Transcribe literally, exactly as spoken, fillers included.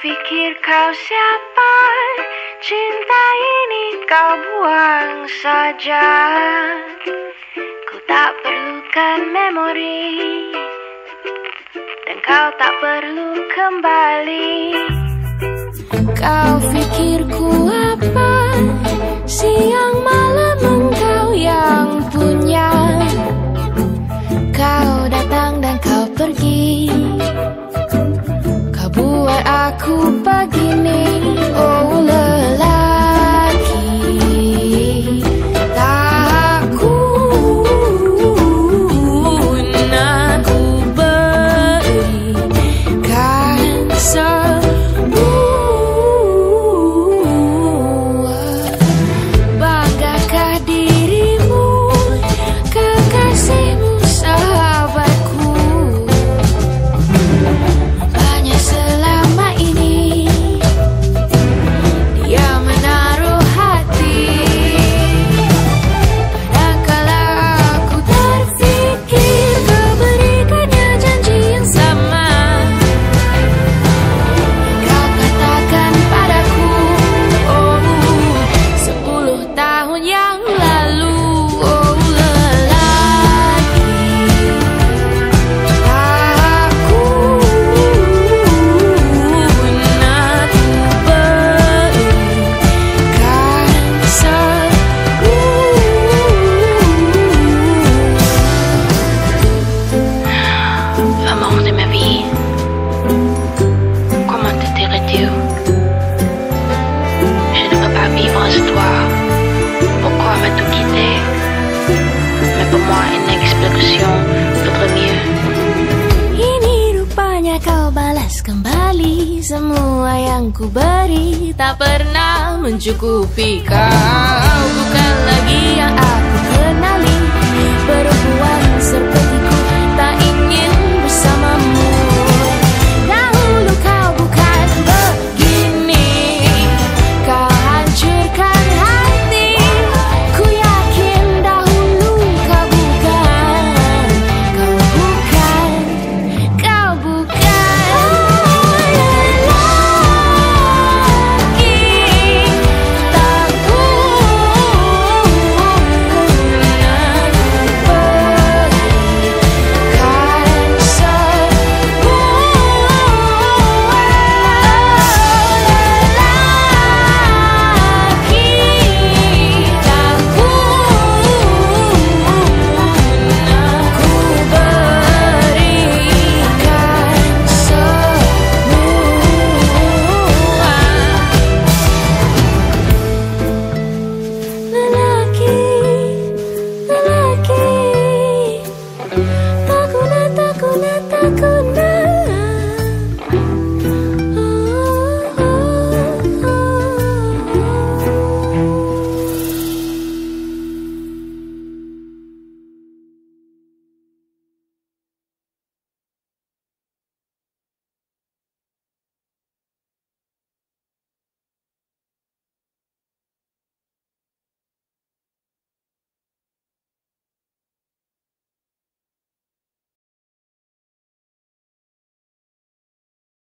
pikir kau siapa? Cinta ini kau buang saja. Ku tak perlukan memori, dan kau tak perlu kembali. Kau pikir ku apa? Siang malam engkau yang punya. Kau datang dan kau pergi. Kau buat aku begini. Oh lelaki, takut aku berikan semua. Banggakah dirimu, kekasihmu, sahabatku? Hanya selama ini dia menaruh hati. Kadangkala aku terfikir kau berikannya janji yang sama. Kau katakan padaku, oh, sepuluh tahun yang lalu. Oh lelaki, takut aku berikan semua. Amour de ma vie, comment te dirais-tu? Je ne peux pas vivre sans toi. Pourquoi m'as-tu quitté? Mais pour moi une explication vaudrait mieux. Ini rupanya kau balas kembali. Semua yang ku beri tak pernah mencukupi. Kau bukan lagi yang aku kenali.